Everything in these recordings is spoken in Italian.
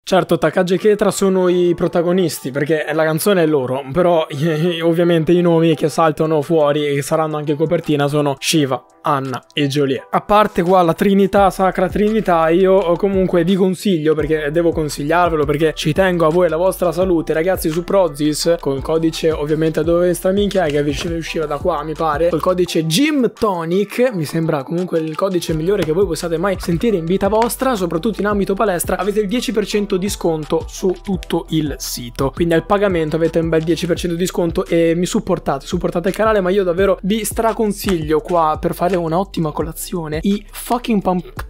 Certo, Takagi e Ketra sono i protagonisti perché la canzone è loro, però ovviamente i nomi che saltano fuori e saranno anche copertina sono Shiva, Anna e Joliet. A parte qua la Trinità, Sacra Trinità, io comunque vi consiglio, perché devo consigliarvelo perché ci tengo a voi e la vostra salute, ragazzi, su Prozis, con il codice ovviamente dove sta minchia, che usciva da qua mi pare, col codice GymTonic, mi sembra comunque il codice migliore che voi possiate mai sentire in vita vostra, soprattutto in ambito palestra, avete il 10% di sconto su tutto il sito, quindi al pagamento avete un bel 10% di sconto e mi supportate il canale, ma io davvero vi straconsiglio qua per fare un'ottima colazione i fucking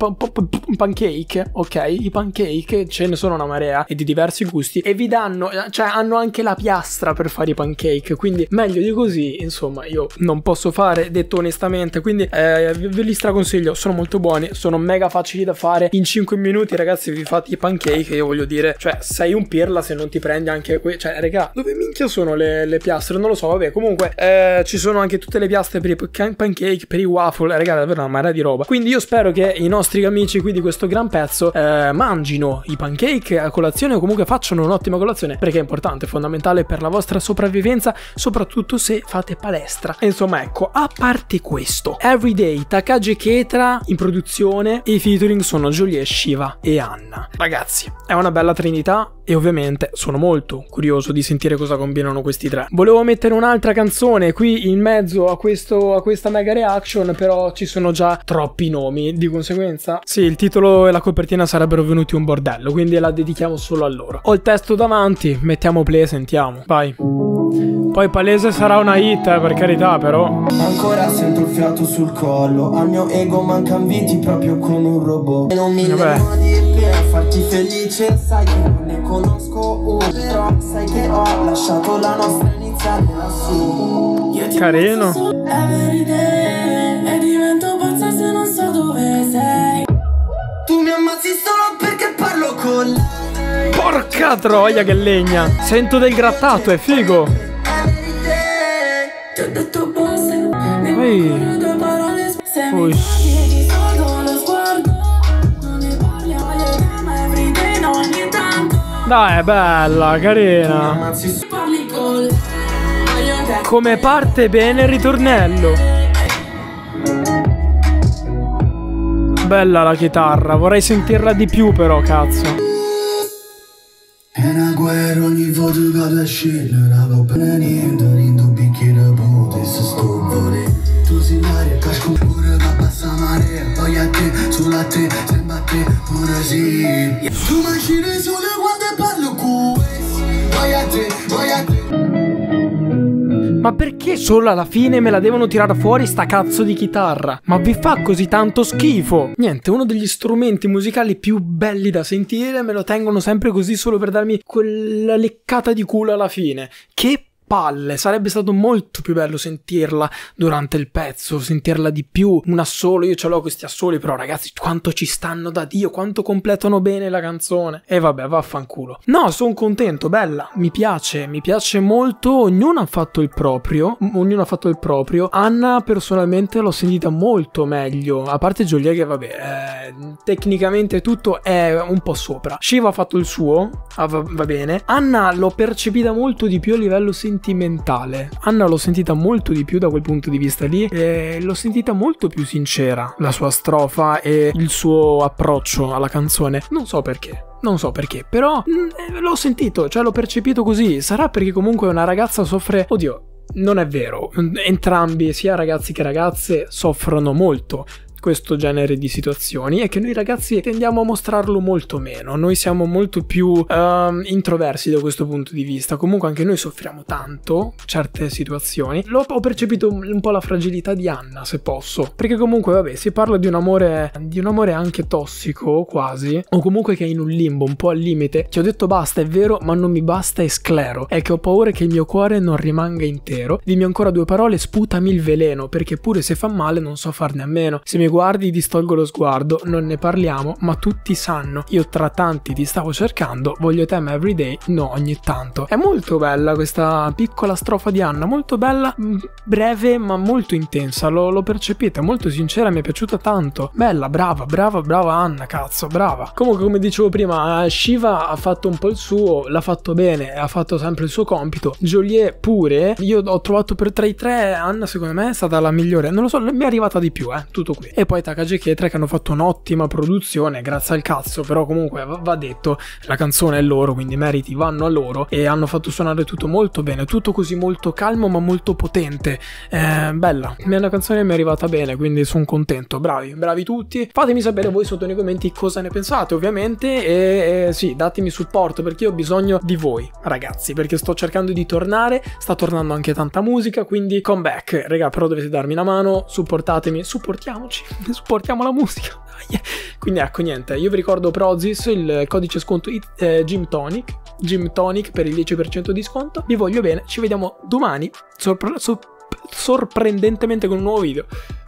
pancake, ok? I pancake ce ne sono una marea e di diversi gusti e vi danno, cioè hanno anche la piastra per fare i pancake, quindi meglio di così insomma io non posso fare, detto onestamente, quindi ve li straconsiglio, sono molto buoni, sono mega facili da fare, in 5 minuti ragazzi vi fate i pancake, io voglio dire, cioè sei un pirla se non ti prendi anche cioè raga, dove minchia sono le piastre? Non lo so, vabbè, comunque ci sono anche tutte le piastre per i pancake, per i waffle, raga, davvero una marea di roba, quindi io spero che i nostri amici qui di questo gran pezzo mangino i pancake a colazione o comunque facciano un'ottima colazione, perché è importante, è fondamentale per la vostra sopravvivenza, soprattutto se fate palestra. E insomma, ecco, a parte questo, Everyday, Takagi e Ketra in produzione e i featuring sono Joliet, Shiva e Anna. Ragazzi, è una bella trinità e ovviamente sono molto curioso di sentire cosa combinano questi tre. Volevo mettere un'altra canzone qui in mezzo a questa mega reaction, però ci sono già troppi nomi, di conseguenza sì, il titolo e la copertina sarebbero venuti un bordello, quindi la dedichiamo solo a loro. Ho il testo davanti, mettiamo play e sentiamo, vai. Poi palese sarà una hit, per carità, però. Ancora sento il fiato sul collo, al mio ego mancano viti proprio come un robot. E non mi modi per farti felice, sai che non ne conosco uno, però sai che ho lasciato la nostra iniziale lassù. Carino. E divento pazza se non so dove sei. Tu mi ammazzi solo perché parlo con lei. Porca troia che legna. Sento del grattato, è figo. Ti ho detto basta. Ui. Dai, è bella, carina. Come parte bene il ritornello. Bella la chitarra, vorrei sentirla di più però, cazzo. È una guerra ogni volta che vado a scendere, avevo appena niente, in un bicchiere potessi stupore. Tu sei l'aria, casco pure da bassa marea, poi a te, sulla te, sembra a te, pure sì. Tu mangi le sole quando parlo con poi a te. Ma perché solo alla fine me la devono tirare fuori sta cazzo di chitarra? Ma vi fa così tanto schifo? Niente, uno degli strumenti musicali più belli da sentire, me lo tengono sempre così solo per darmi quella leccata di culo alla fine. Che palle, sarebbe stato molto più bello sentirla durante il pezzo, sentirla di più, un assolo, io ce l'ho questi assoli, però ragazzi quanto ci stanno da Dio, quanto completano bene la canzone. E vabbè, vaffanculo. No, sono contento, bella, mi piace molto, ognuno ha fatto il proprio, Anna personalmente l'ho sentita molto meglio, a parte Joliet che vabbè, tecnicamente tutto è un po' sopra. Shiva ha fatto il suo, va bene. Anna l'ho percepita molto di più a livello sentimentale. Anna l'ho sentita molto di più da quel punto di vista lì e l'ho sentita molto più sincera, la sua strofa e il suo approccio alla canzone. Non so perché, però l'ho sentito, cioè l'ho percepito così. Sarà perché comunque una ragazza soffre... Oddio, non è vero, entrambi, sia ragazzi che ragazze, soffrono molto questo genere di situazioni, e che noi ragazzi tendiamo a mostrarlo molto meno. Noi siamo molto più introversi da questo punto di vista. Comunque anche noi soffriamo tanto certe situazioni. Ho percepito un po' la fragilità di Anna, se posso, perché comunque vabbè, si parla di un amore anche tossico quasi, o comunque che è in un limbo un po' al limite. Ti ho detto basta, è vero, ma non mi basta, è sclero, è che ho paura che il mio cuore non rimanga intero. Dimmi ancora 2 parole, sputami il veleno, perché pure se fa male non so farne a meno. Se mi guardi, distolgo lo sguardo, non ne parliamo, ma tutti sanno. Io tra tanti ti stavo cercando, voglio te ma everyday, no ogni tanto. È molto bella questa piccola strofa di Anna, molto bella, breve ma molto intensa, lo percepite, molto sincera, mi è piaciuta tanto. Bella, brava Anna, cazzo, brava. Comunque, come dicevo prima, Shiva ha fatto un po' il suo, l'ha fatto bene, ha fatto sempre il suo compito. Joliet pure, io ho trovato per tra i tre, Anna secondo me è stata la migliore, non lo so, mi è arrivata di più, tutto qui. E poi Takagi e Ketra che hanno fatto un'ottima produzione, grazie al cazzo, però comunque va detto, la canzone è loro, quindi i meriti vanno a loro, e hanno fatto suonare tutto molto bene, tutto così molto calmo ma molto potente. Bella, la canzone mi è arrivata bene, quindi sono contento. Bravi tutti. Fatemi sapere voi sotto nei commenti cosa ne pensate, ovviamente, e sì, datemi supporto, perché io ho bisogno di voi ragazzi, perché sto cercando di tornare, sta tornando anche tanta musica, quindi come back, raga, però dovete darmi una mano, supportatemi, supportiamoci, supportiamo la musica. Quindi ecco, niente, io vi ricordo Prozis, il codice sconto Gym Tonic per il 10% di sconto. Vi voglio bene, ci vediamo domani sorprendentemente con un nuovo video.